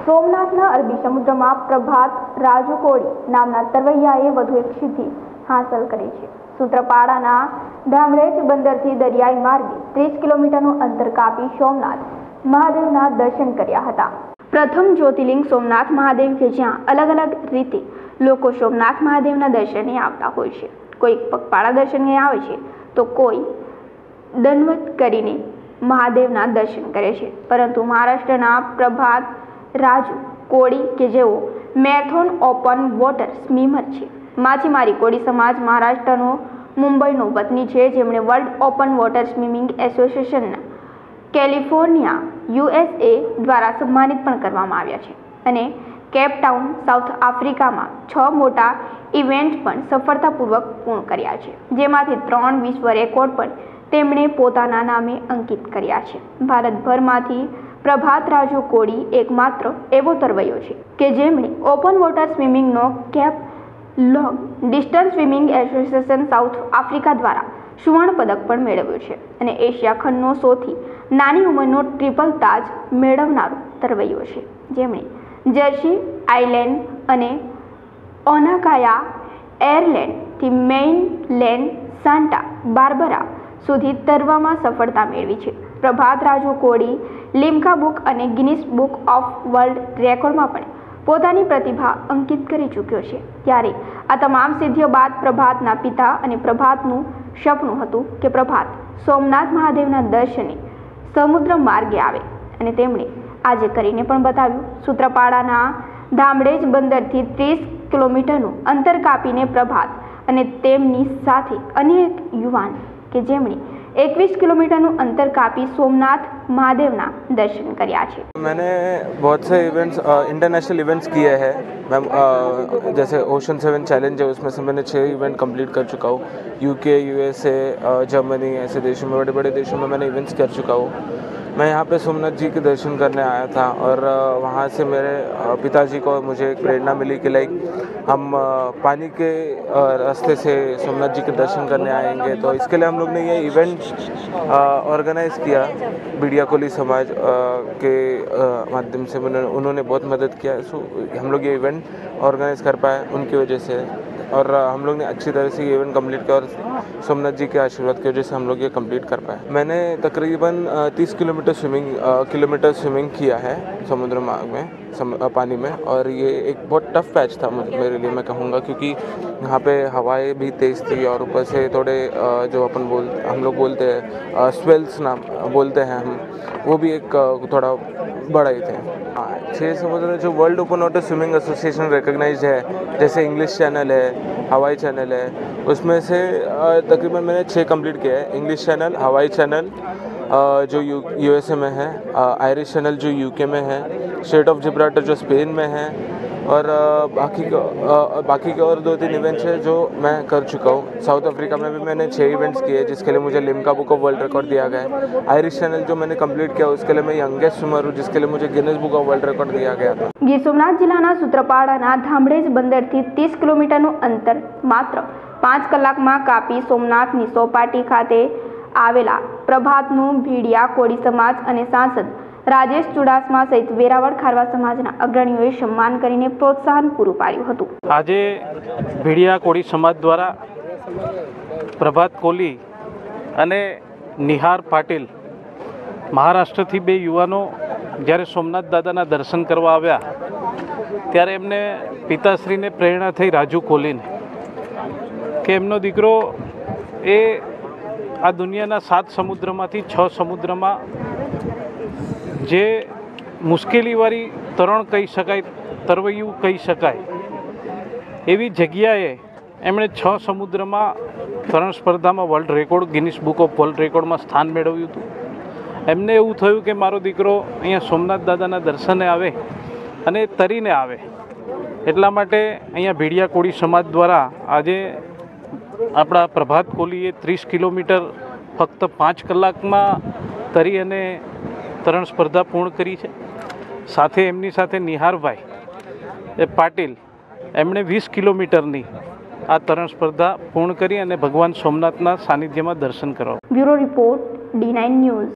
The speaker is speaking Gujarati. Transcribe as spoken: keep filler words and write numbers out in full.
સોમનાથના અરબી સમુદ્રમાં પ્રભાત રાજકોડી નામના તરવૈયાએ વધુ એક સિદ્ધિ હાંસલ કરી છે। સૂત્રાપાડાના ધામરેજ બંદરથી દરિયાઈ માર્ગે ત્રીસ કિલોમીટરનું અંતર કાપી સોમનાથ મહાદેવના દર્શન કર્યા હતા। પ્રથમ જ્યોતિર્લિંગ સોમનાથ મહાદેવ કે જ્યાં અલગ અલગ રીતે લોકો સોમનાથ મહાદેવના દર્શને આવતા હોય છે। કોઈ પગપાળા દર્શને આવે છે તો કોઈ દંડવત કરીને મહાદેવના દર્શન કરે છે। પરંતુ મહારાષ્ટ્રના પ્રભાત રાજુ કોળી કે જેઓ મેરેથોન ઓપન વોટર સ્વિમર છે, માછીમારી કોળી સમાજ મહારાષ્ટ્રનો મુંબઈનો વતની છે, જેમણે વર્લ્ડ ઓપન વોટર સ્વિમિંગ એસોસિએશનના કેલિફોર્નિયા યુએસએ દ્વારા સન્માનિત પણ કરવામાં આવ્યા છે અને કેપ ટાઉન સાઉથ આફ્રિકામાં છ મોટા ઇવેન્ટ પણ સફળતાપૂર્વક પૂર્ણ કર્યા છે, જેમાંથી ત્રણ વિશ્વ રેકોર્ડ પણ તેમણે પોતાના નામે અંકિત કર્યા છે। ભારતભરમાંથી પ્રભાત રાજુ કોળી એકમાત્ર એવો તરવૈયો છે કે જેમણે ઓપન વોટર સ્વિમિંગનો Cape long distance swimming association South Africa દ્વારા સુવર્ણ પદક પણ મેળવ્યો છે અને એશિયા ખંડનો સૌથી નાની ઉંમરનો ટ્રિપલ તાજ મેળવનારો તરવૈયો છે, જેમણે જર્સી આઇલેન્ડ અને ઓનાકાયા એરલેન્ડથી મેઇનલેન્ડ સાન્ટા બાર્બરા સુધી તરવામાં સફળતા મેળવી છે। પ્રભાત રાજુ કોળી લિમ્કા બુક અને ગિનિસ બુક ઓફ વર્લ્ડ રેકોર્ડમાં પણ પોતાની પ્રતિભા અંકિત કરી ચૂક્યો છે। ત્યારે આ તમામ સિદ્ધિઓ બાદ પ્રભાતના પિતા અને પ્રભાતનું સપનું હતું કે પ્રભાત સોમનાથ મહાદેવના દર્શને સમુદ્ર માર્ગે આવે અને તેમણે આજે કરીને પણ બતાવ્યું। સૂત્રાપાડાના ધામરેજ બંદરથી ત્રીસ કિલોમીટરનું અંતર કાપીને પ્રભાત અને તેમની સાથે અન્ય એક યુવાન કે જેમણે इक्कीस किलोमीटर अंतर कापी सोमनाथ महादेवना दर्शन કર્યા છે। मैंने बहुत से इवेंट्स इंटरनेशनल इवेंट्स किए हैं मैम, जैसे ओशन सेवन चैलेंज है उसमें से मैंने छः इवेंट कंप्लीट कर चुका हूँ। यूके, यूएसए, जर्मनी ऐसे देशों में, बड़े बड़े देशों में मैंने इवेंट्स कर चुका हूँ। मैं यहाँ पे सोमनाथ जी के दर्शन करने आया था और वहाँ से मेरे पिताजी को मुझे एक प्रेरणा मिली कि लाइक हम पानी के रास्ते से सोमनाथ जी के दर्शन करने आएंगे, तो इसके लिए हम लोग ने ये इवेंट ऑर्गेनाइज़ किया। मीडिया कोली समाज के माध्यम से उन्होंने बहुत मदद किया, सो हम लोग ये इवेंट ऑर्गेनाइज़ कर पाए उनकी वजह से, और हम लोग ने अच्छी तरह से ये इवेंट कंप्लीट किया और सोमनाथ जी के आशीर्वाद की वजह से हम लोग ये कंप्लीट कर पाए। मैंने तकरीबन तीस किलोमीटर स्विमिंग किलोमीटर स्विमिंग किया है समुद्र मार्ग में, सम, पानी में, और ये एक बहुत टफ पैच था मेरे लिए मैं कहूँगा, क्योंकि यहाँ पे हवाएं भी तेज़ थी और ऊपर से थोड़े जो अपन बोल हम लोग बोलते हैं स्वेल्स नाम बोलते हैं हम, वो भी एक थोड़ा बड़ा ही थे। हाँ, छः समुद्र जो world open water swimming association recognised है, जैसे इंग्लिश चैनल है, हवाई चैनल है, उसमें से तकरीबन मैंने छः कंप्लीट किया है। इंग्लिश चैनल, हवाई चैनल जो यू यूएसए में है, आयरिश चैनल जो यूके में है, स्ट्रेट ऑफ जिब्राल्टर जो स्पेन में है, और बाकी का बाकी के और दो तीन इवेंट्स हैं जो मैं कर चुका हूँ। साउथ अफ्रीका में भी मैंने छः इवेंट्स किए जिसके लिए मुझे Limca book of world record दिया गया है। आयरिश चैनल जो मैंने कंप्लीट किया उसके लिए मैं यंगेस्ट स्विमर हूँ, जिसके लिए मुझे Guinness book of world record दिया गया था। ગીર સોમનાથ જિલ્લાના સૂત્રાપાડાના ધામરેજ બંદરથી ત્રીસ કિલોમીટરનું અંતર માત્ર પાંચ કલાકમાં કાપી સોમનાથની સોપાટી ખાતે આવેલા પ્રભાતનું ભીડિયા કોળી સમાજ અને સાંસદ રાજેશ ચુડાસમા સહિત વેરાવળ ખારવા સમાજના અગ્રણીઓએ સન્માન કરીને પ્રોત્સાહન પૂરું પાડ્યું હતું। આજે ભીડિયા કોળી સમાજ દ્વારા પ્રભાત કોલી અને નિહાર પાટીલ મહારાષ્ટ્રથી બે યુવાનો જ્યારે સોમનાથ દાદાના દર્શન કરવા આવ્યા ત્યારે એમને પિતાશ્રીને પ્રેરણા થઈ રાજુ કોલીને કે એમનો દીકરો એ આ દુનિયાના સાત સમુદ્રમાંથી છ સમુદ્રમાં જે મુશ્કેલીવાળી તરણ કહી શકાય, તરવૈયું કહી શકાય એવી જગ્યાએ એમણે છ સમુદ્રમાં તરણ સ્પર્ધામાં world record Guinness book of world રેકોર્ડમાં સ્થાન મેળવ્યું હતું। એમને એવું થયું કે મારો દીકરો અહીંયા સોમનાથ દાદાના દર્શને આવે અને તરીને આવે, એટલા માટે અહીંયા ભીડિયા કોળી સમાજ દ્વારા આજે આપણા પ્રભાત કોલીએ ત્રીસ કિલોમીટર ફક્ત પાંચ કલાકમાં તરી અને તરણ સ્પર્ધા પૂર્ણ કરી છે। સાથે એમની સાથે નિહારભાઈ એ પાટીલ એમણે વીસ કિલોમીટરની આ તરણ સ્પર્ધા પૂર્ણ કરી અને ભગવાન સોમનાથના સાનિધ્યમાં દર્શન કરવા। Bureau report D nine news.